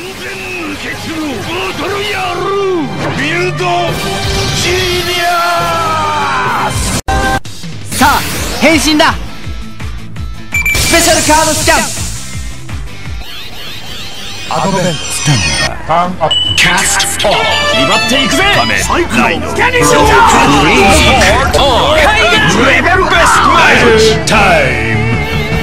抜け切るボトルやるビルドジーニアス。 さあ変身だ。スペシャルカードスキャン。 アドベントスタンドターンアップキャスト威張っていくぜ。サイクロンスキャニンググリーンスポートレベルベストマッチタイム。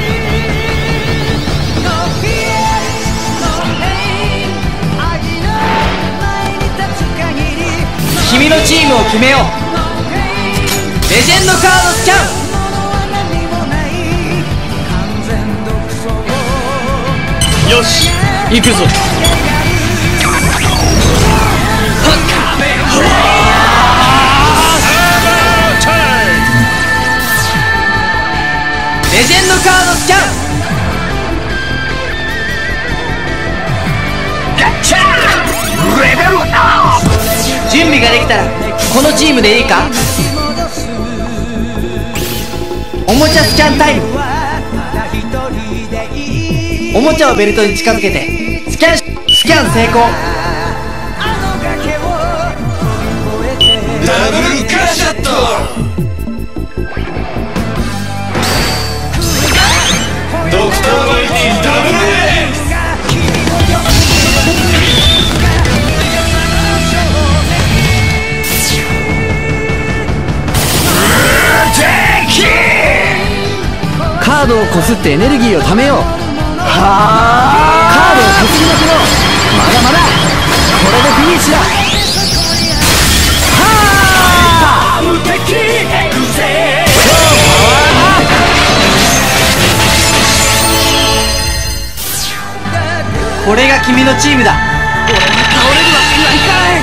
君のチームを決めよう。レジェンドカードスキャン。 よし行くぞ。 レジェンドカードスキャン。 レベルアップ。 準備ができたらこのチームでいいか。おもちゃスキャンタイム。おもちゃをベルトに近づけてスキャン成功。 ダブルカシャット。ドクターマイティダブルエース。 カードをこすってエネルギーをためよう。カードをこすりまくろう。まだまだこれでフィニッシュだ。これが君のチームだ。俺が倒れるわけにはいかない。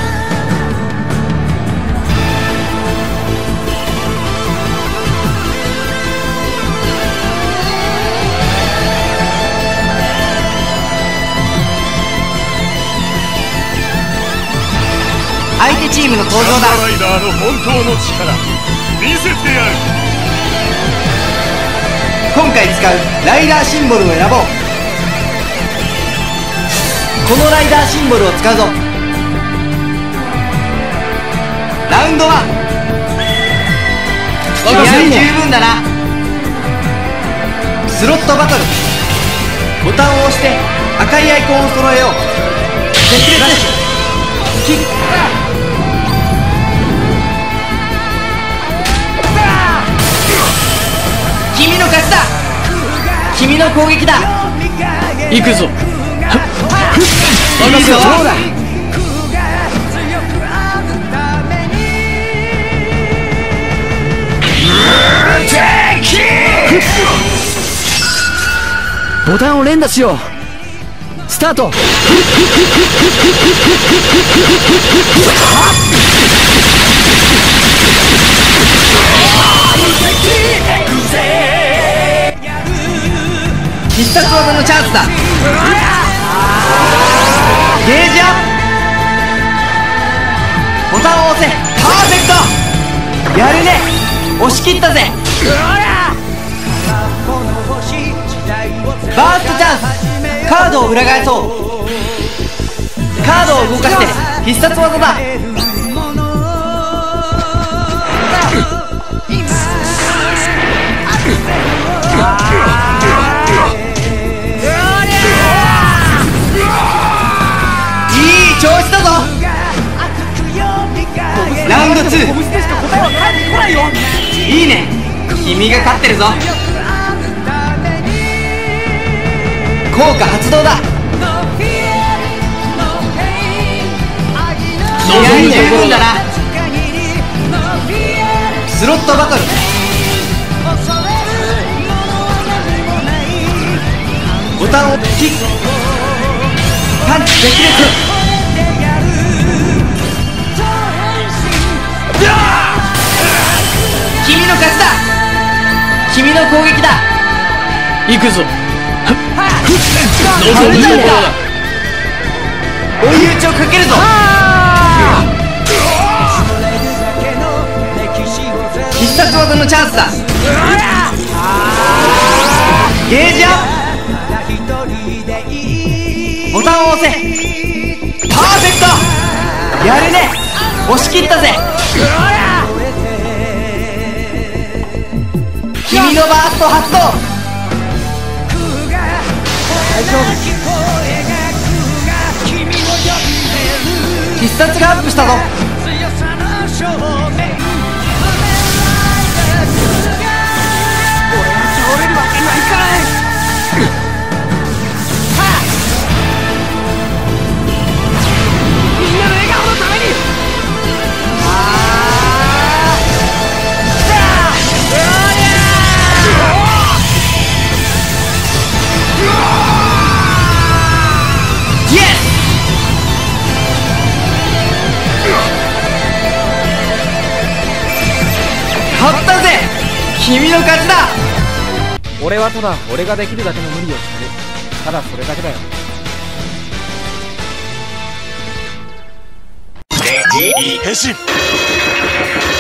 相手チームの登場だ。 ライダーの本当の力見せてやる。 今回使うライダーシンボルを選ぼう。このライダーシンボルを使うぞ。ラウンド1。気合い十分だな。スロットバトル。ボタンを押して赤いアイコンを揃えよう。絶滅キック。君の勝ちだ。君の攻撃だ。 行くぞ。 いいぞ。ボタンを連打しよう。スタート。必殺技のチャンスだ。ゲージアップ。ボタンを押せ。パーフェクト。やるね。押し切ったぜ。バーストチャンス。カードを裏返そう。カードを動かして必殺技だ。調子だぞ。ラウンド2。いいね。君が勝ってるぞ。効果発動だ。気合い十分だな。スロットバトル。ボタンをキック。パンチ激烈。君の勝ちだ。君の攻撃だ。 行くぞ。 ハルジャンだ。追い打ちをかけるぞ。必殺技のチャンスだ。ゲージアップ。ボタンを押せ。パーフェクト。やるね。押し切ったぜ。君のバースト発動。大丈夫。必殺がアップしたぞ。勝ったぜ。君の勝ちだ。 俺はただ俺ができるだけの無理をしてる。ただそれだけだよ。 変身。